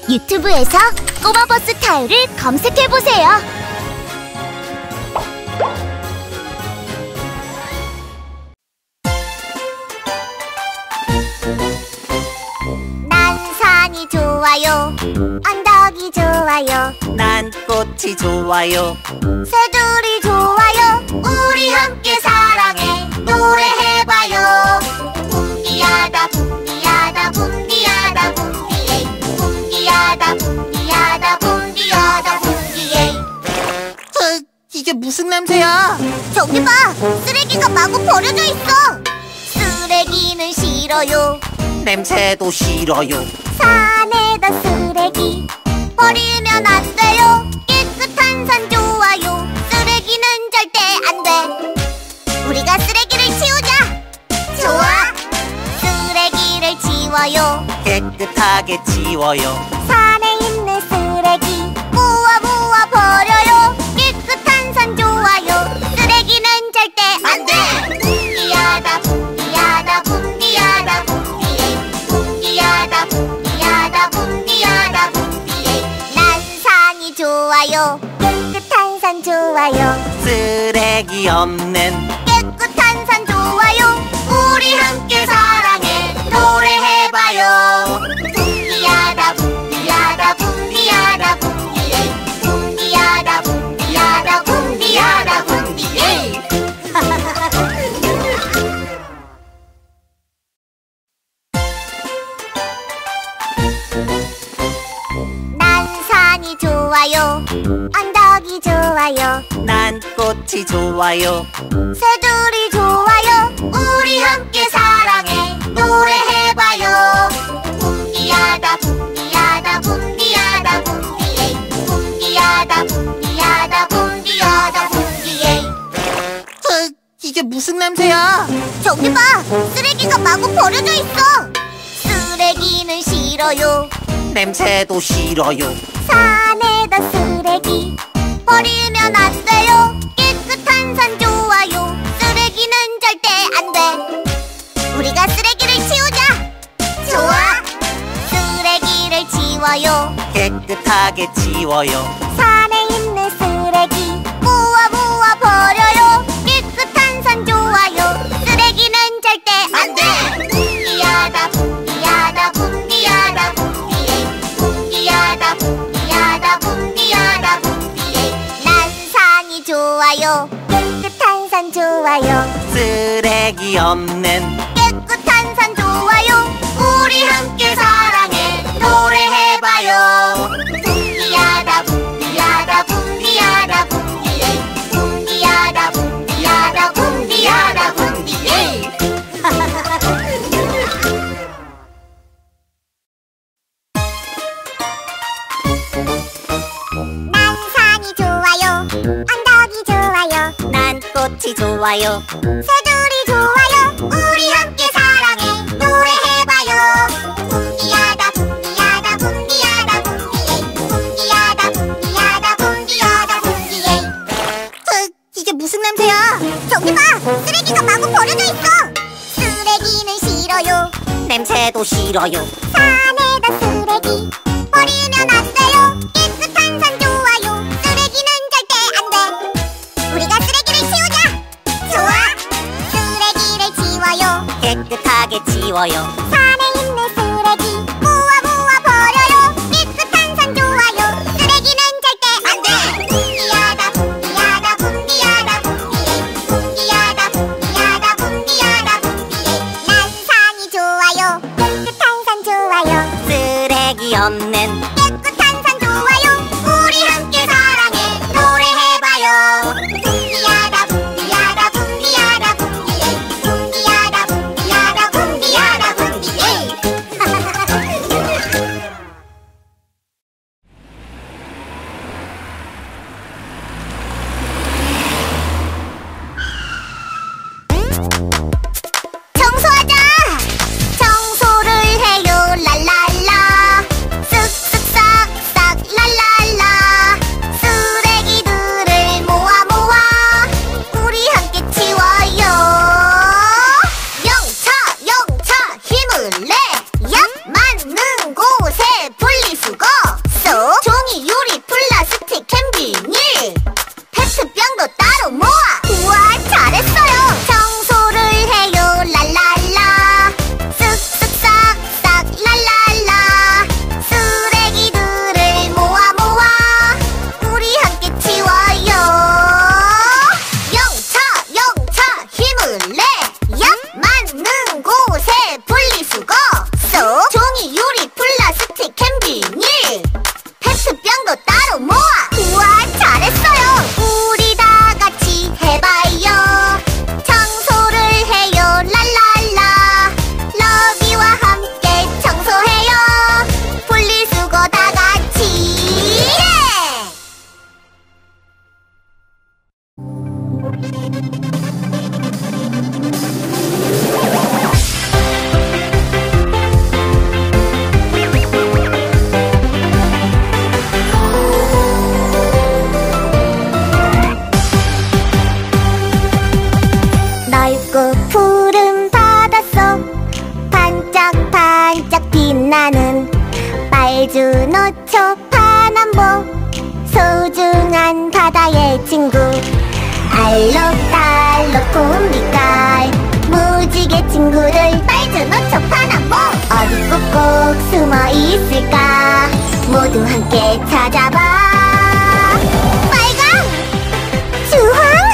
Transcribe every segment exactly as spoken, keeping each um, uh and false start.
유튜브에서 꼬마버스 타요를 검색해보세요. 난 산이 좋아요. 언덕이 좋아요. 난 꽃이 좋아요. 새들이 좋아요. 우리 함께 사랑해 노래해봐요. 분기야다 분기야다 분기야다 분기에 분기야다 분기야다 분기야다 분기에. 어, 이게 무슨 냄새야? 저기 봐! 쓰레기가 마구 버려져 있어! 쓰레기는 싫어요. 냄새도 싫어요. 산에다 쓰레기 버리면 안 돼요. 깨끗한 산 좋아요. 쓰레기는 절대 안 돼. 우리가 쓰레기를 치우자. 좋아. 쓰레기를 치워요. 깨끗하게 치워요. 산에 있는 쓰레기 모아 모아 버려요. 깨끗한 산 좋아요. 쓰레기는 절대 안 돼. 분기야다 분기야다 분기야다 분기에 분기야다 분기야다 분기야다 분기에. 난 산이 좋아요. 깨끗한 산 좋아요. 쓰레기 없는 깨끗한 산 좋아요. 우리 함께 사랑해 노래해봐요. 분기야다 분기야다 분기야다 분기에 분기야다 분기야다 분기야다 분기에. 난 산이 좋아요. 언덕이 좋아요. 난 꽃이 좋아요. 새들이 좋아요. 우리 함께 사랑해 노래해봐요. 분기야다 분기야다 분기야다 분기에 분기야다 분기야다 분기야다 분기에. 어, 이게 무슨 냄새야? 저기 봐! 쓰레기가 마구 버려져 있어! 쓰레기는 싫어요. 냄새도 싫어요. 산에다 쓰레기 버리면 안 돼요. 깨끗한 산 좋아요. 쓰레기는 절대 안 돼. 우리가 쓰레기를 치우자. 좋아. 쓰레기를 치워요. 깨끗하게 치워요. 산에 있는 쓰레기 모아 모아 버려요. 깨끗한 산 좋아요. 쓰레기는 절대 안 돼. 분기야다 분기야다 분기야다 분기에 분기야다 분기야다 분기야다 분기에. 난 산이 좋아요. 깨끗한 산 좋아요. 쓰레기 없는 깨끗한 산 좋아요. 우리 함께 사랑해 노래해봐요. 분기야다 분기야다 분기야다 분기에 분기야다 분기야다 분기야다 분기에. 난 산이 좋아요. 언덕이 좋아요. 난 꽃이 좋아요. 새들이 좋아요. 우리 함께 사랑해 노래해봐요. 분기야다 분기야다 분기야다 분기에 분기야다 분기야다 분기야다 분기에. 어, 이게 무슨 냄새야? 저기 봐! 쓰레기가 마구 버려져 있어! 쓰레기는 싫어요. 냄새도 싫어요. 산에다 쓰레기 버리면 안 돼요. 깨끗한 산 좋아요. 쓰레기는 절대 안 돼. 우리가 쓰레기를 치우자. 좋아. 쓰레기를 치워요. 깨끗하게 치워요. 산에 있는 쓰레기 모아 모아 버려요. 깨끗한 산 좋아요. 쓰레기는 절대 안 돼. 분기야다 분기야다 분기야다 분기에 분기야다 분기야다 분기야다 분기에. 난 산이 좋아요. 깨끗한 산 좋아요. 쓰레기 없는 깨끗한 산 좋아요. 우리 함께 사랑해 노래해봐요. 분기야다 분기야다 분기야다 분기에 분기야다 분기야다 분기야다 분기에. 청소하자. 청소를 해요 랄랄라. 쓱쓱 빨주노초 파남보 소중한 바다의 친구 알록달록 곰비깔 무지개 친구들 빨주노초 파남보 어디 꼭꼭 숨어 있을까 모두 함께 찾아봐 빨강 주황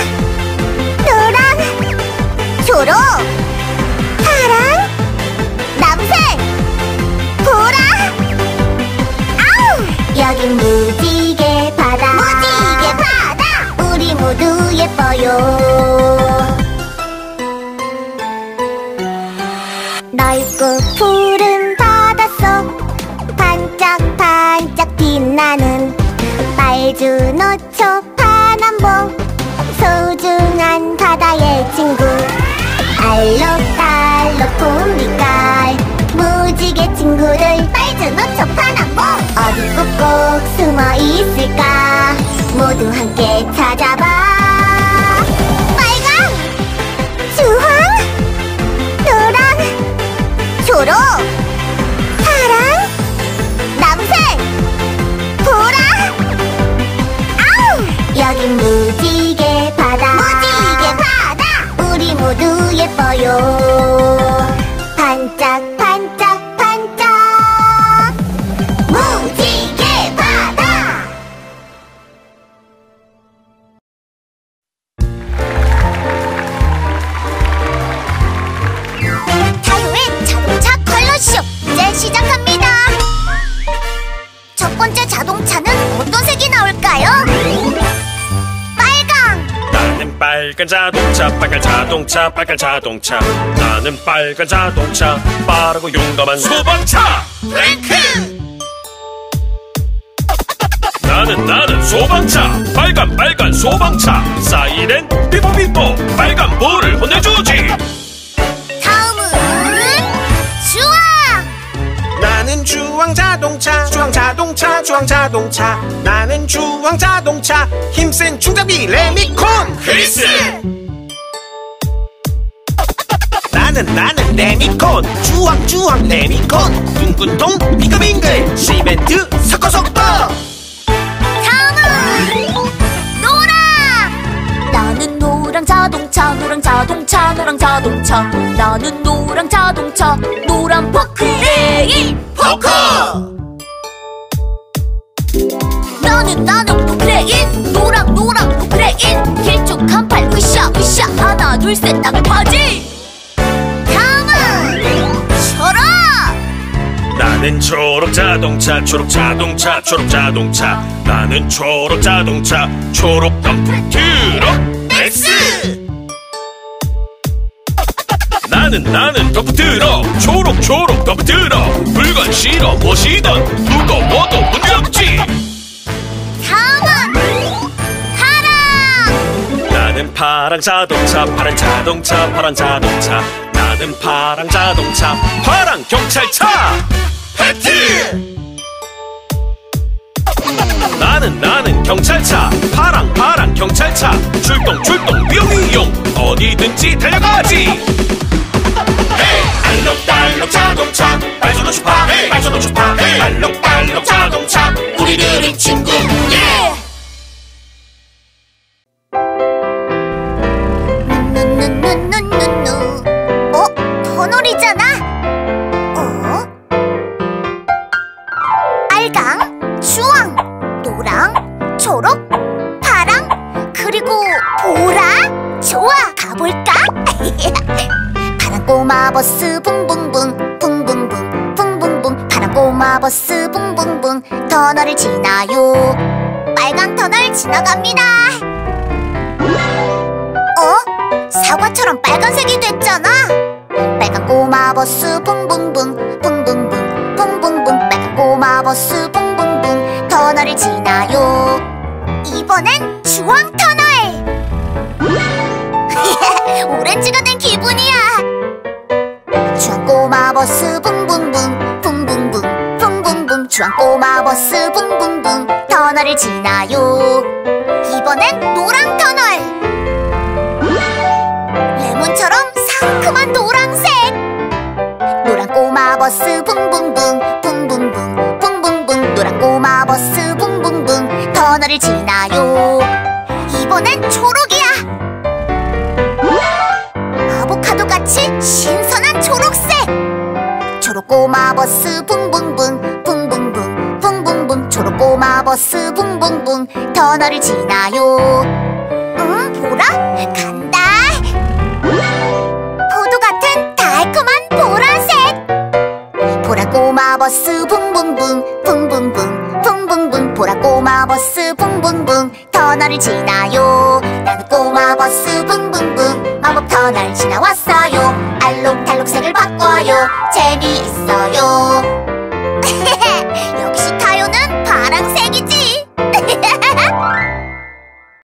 노랑 초록 파랑 남색 보라 아우 여긴 무지개 바다 무지개 바다 우리 모두 예뻐요 넓고 푸른 바닷속 반짝반짝 빛나는 빨주노초 파남보 소중한 바다의 친구 알록달록 곰비깔 무지개 친구들 빨주노초 파남보 어디 꼭꼭 숨어 있을까 모두 함께 찾아봐 빨강 주황 노랑 초록 파랑 남색 보라 아우 여긴 무지개 바다 무지개 바다 우리 모두 예뻐요 반짝반짝 반짝 무지개 바다 타요의 자동차 컬러쇼 이제 시작합니다 첫 번째 자동차는 어떤 색이 나올까요? 빨강 나는 빨간 자동차 빨간 자동차 빨간 자동차 나는 빨간 자동차 빠르고 용감한 소방차 랭크 나는 나는 소방차 빨간 빨간 소방차 사이렌 삐뽀삐뽀 빨간 불을 혼내주지 다음은 주황 나는 주황 자동차 주황 자동차 주황 자동차 나는 주황 자동차 힘센 충전기 레미콘 크리스 나는 나는 레미콘 주황 주황 레미콘 둥근 동 빙글빙글 시멘트 섞어 섞어 다음은 노랑 나는 노랑 자동차 노랑 자동차 노랑 자동차 나는 노랑 자동차 노란 포크레인 포크 나는 나는 포크레인 노랑 노랑 포크레인 길쭉한 팔 으쌰 으쌰 하나 둘 셋 나갈 파지 다음은 초록 나는 초록 자동차 초록 자동차 초록 자동차 나는 초록 자동차 초록 덤프 트럭 엑스 나는 나는 덤프 트럭 초록 초록 덤프 트럭 물건 실어 무엇이든 무거워도 문제없지 다음은 파랑 나는 파랑 자동차 파란 자동차 파란 자동차 나는 파랑 자동차 파랑 경찰차 배트 나는 나는 경찰차 파랑 파랑 경찰차 출동 출동 위용 위용 어디든지 달려가지 헤이 알록달록 자동차 발전호 주파 발전호 주파 알록달록 자동차 우리들은 친구 예! 누누누누누누누 어? 터널이잖아? 어? 빨강, 주황, 노랑, 초록, 파랑, 그리고 보라? 좋아, 가볼까? 파란 꼬마 버스 붕붕붕 붕붕붕 붕붕붕 파란 꼬마 버스 붕붕붕 터널을 지나요 빨간 터널 지나갑니다 어? 사과처럼 빨간색이 됐잖아 빨간 꼬마 버스 붕붕붕 붕붕붕 붕붕붕 빨간 꼬마 버스 붕붕붕 터널을 지나요 이번엔 주황 터널 오렌지가 된 기분이야 주황 꼬마 버스 붕붕붕 붕붕붕 붕붕붕 주황 꼬마 버스 붕붕붕 터널을 지나요 이번엔 노랑 터널 레몬처럼 상큼한 노란색 노란 꼬마 버스 붕붕붕 붕붕붕 붕붕붕 터널을 지나요. 이번엔 초록이야. 아보카도같이 신선한 초록색. 초록꼬마 버스 붕붕붕 붕붕붕 붕붕붕. 초록꼬마 버스 붕붕붕 터널을 지나요. 응, 보라? 간다. 포도 같은 달콤한 보라색. 보라꼬마 버스 붕붕붕 붕붕붕 붕붕붕. 보라꼬마 버스 붕붕붕 터널을 지나요. 나는 꼬마 버스 붕붕붕 마법 터널 지나왔어요. 알록달록색을 바꿔요. 재미있어요.